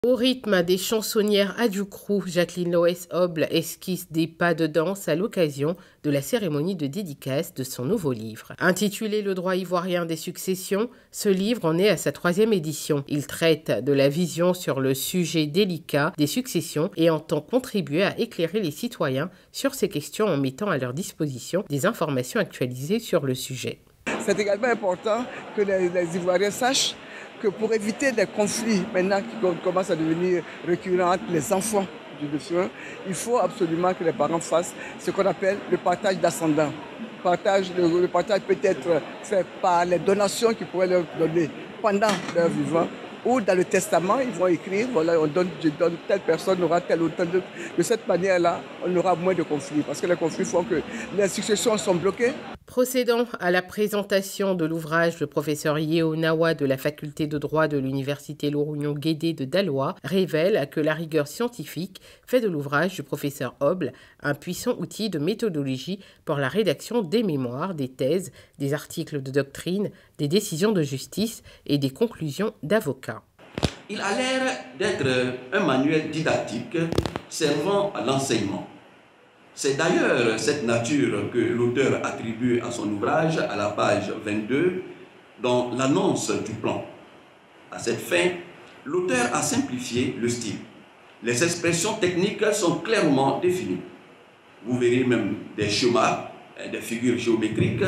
Au rythme des chansonnières à Ducrou, Jacqueline Loès Oble esquisse des pas de danse à l'occasion de la cérémonie de dédicace de son nouveau livre. Intitulé Le droit ivoirien des successions, ce livre en est à sa 3e édition. Il traite de la vision sur le sujet délicat des successions et entend contribuer à éclairer les citoyens sur ces questions en mettant à leur disposition des informations actualisées sur le sujet. C'est également important que les Ivoiriens sachent que pour éviter des conflits maintenant qui commencent à devenir récurrents entre les enfants du défunt, il faut absolument que les parents fassent ce qu'on appelle le partage d'ascendants. Le partage peut être fait par les donations qu'ils pourraient leur donner pendant leur vivant, ou dans le testament, ils vont écrire, voilà, je donne telle personne, aura tel ou tel. De cette manière-là, on aura moins de conflits, parce que les conflits font que les successions sont bloquées. Procédant à la présentation de l'ouvrage, le professeur Yeo Nawa de la faculté de droit de l'université Laurugnon Guédé de Daloa révèle que la rigueur scientifique fait de l'ouvrage du professeur Oble un puissant outil de méthodologie pour la rédaction des mémoires, des thèses, des articles de doctrine, des décisions de justice et des conclusions d'avocats. Il a l'air d'être un manuel didactique servant à l'enseignement. C'est d'ailleurs cette nature que l'auteur attribue à son ouvrage à la page 22 dans l'annonce du plan. À cette fin, l'auteur a simplifié le style. Les expressions techniques sont clairement définies. Vous verrez même des schémas, des figures géométriques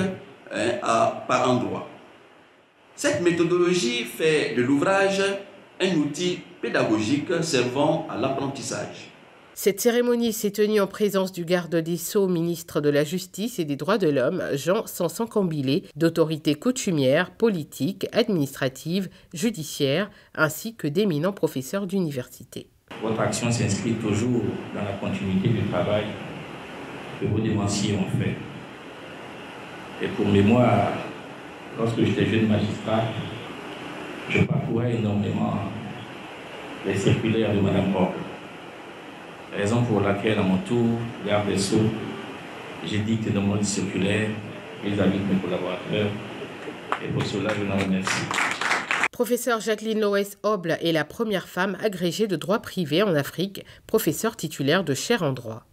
par endroits. Cette méthodologie fait de l'ouvrage un outil pédagogique servant à l'apprentissage. Cette cérémonie s'est tenue en présence du garde des Sceaux, ministre de la Justice et des Droits de l'Homme, Jean Sanson-Cambilé, d'autorités coutumières, politiques, administratives, judiciaires, ainsi que d'éminents professeurs d'université. Votre action s'inscrit toujours dans la continuité du travail que vos dévanciers ont fait. Et pour mémoire, lorsque j'étais jeune magistrat, je parcourais énormément les circulaires de Mme Oble. Raison pour laquelle, à mon tour, garde des Sceaux, j'ai dicté de mon circulaire vis-à-vis de mes collaborateurs. Et pour cela, je l'en remercie. Professeur Jacqueline Loès Oble est la première femme agrégée de droit privé en Afrique, professeure titulaire de chaire en droit.